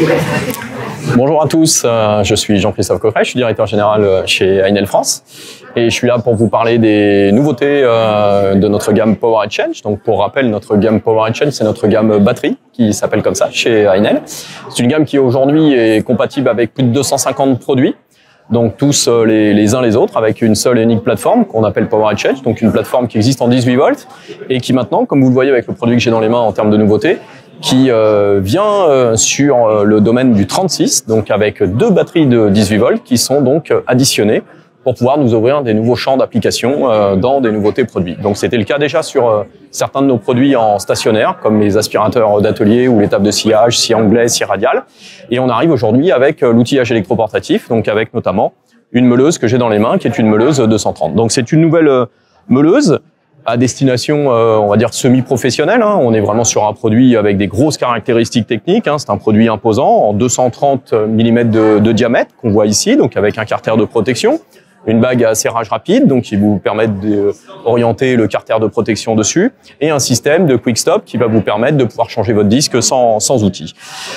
Bonjour à tous, je suis Jean-Christophe Coffret, je suis directeur général chez Ainel France et je suis là pour vous parler des nouveautés de notre gamme Power & Change. Donc pour rappel, notre gamme Power & Change, c'est notre gamme batterie qui s'appelle comme ça chez Ainel. C'est une gamme qui aujourd'hui est compatible avec plus de 250 produits. Donc tous les uns les autres avec une seule et unique plateforme qu'on appelle Power & Change, donc une plateforme qui existe en 18 volts et qui maintenant, comme vous le voyez avec le produit que j'ai dans les mains en termes de nouveautés, qui vient sur le domaine du 36, donc avec deux batteries de 18 volts qui sont donc additionnées pour pouvoir nous ouvrir des nouveaux champs d'application dans des nouveautés produits. Donc c'était le cas déjà sur certains de nos produits en stationnaire, comme les aspirateurs d'atelier ou les tables de sciage, scie anglais, scie radiale. Et on arrive aujourd'hui avec l'outillage électroportatif, donc avec notamment une meuleuse que j'ai dans les mains, qui est une meuleuse 230. Donc c'est une nouvelle meuleuse à destination, on va dire, semi-professionnelle. On est vraiment sur un produit avec des grosses caractéristiques techniques. C'est un produit imposant en 230 mm de diamètre qu'on voit ici, donc avec un carter de protection, une bague à serrage rapide, donc qui vous permet d'orienter le carter de protection dessus, et un système de quick stop qui va vous permettre de pouvoir changer votre disque sans outil.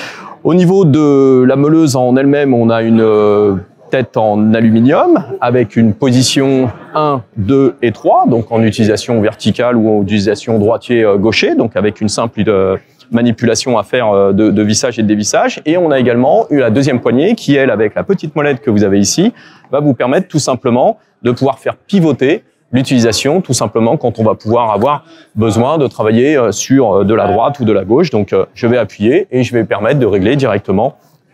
Au niveau de la meuleuse en elle-même, on a une tête en aluminium avec une position 1, 2 et 3, donc en utilisation verticale ou en utilisation droitier-gaucher, donc avec une simple manipulation à faire de vissage et de dévissage. Et on a également eu la deuxième poignée qui, elle, avec la petite molette que vous avez ici, va vous permettre tout simplement de pouvoir faire pivoter l'utilisation, tout simplement quand on va pouvoir avoir besoin de travailler sur de la droite ou de la gauche. Donc je vais appuyer et je vais permettre de régler directement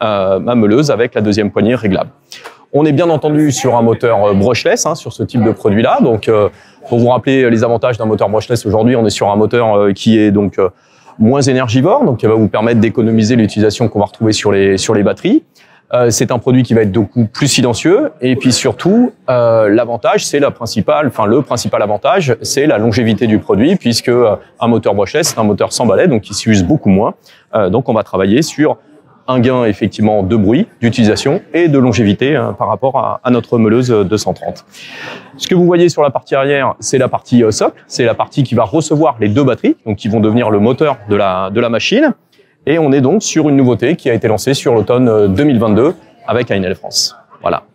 ma meuleuse avec la deuxième poignée réglable. On est bien entendu sur un moteur brushless sur ce type de produit-là. Donc, pour vous rappeler les avantages d'un moteur brushless, aujourd'hui, on est sur un moteur qui est donc moins énergivore, donc qui va vous permettre d'économiser l'utilisation qu'on va retrouver sur les batteries. C'est un produit qui va être de coup plus silencieux, et puis surtout, l'avantage, c'est le principal avantage, c'est la longévité du produit, puisque un moteur brushless, c'est un moteur sans balai, donc qui s'use beaucoup moins. Donc, on va travailler sur un gain effectivement de bruit, d'utilisation et de longévité par rapport à notre meuleuse 230. Ce que vous voyez sur la partie arrière, c'est la partie socle, c'est la partie qui va recevoir les deux batteries, donc qui vont devenir le moteur de la machine. Et on est donc sur une nouveauté qui a été lancée sur l'automne 2022 avec Ainel France. Voilà.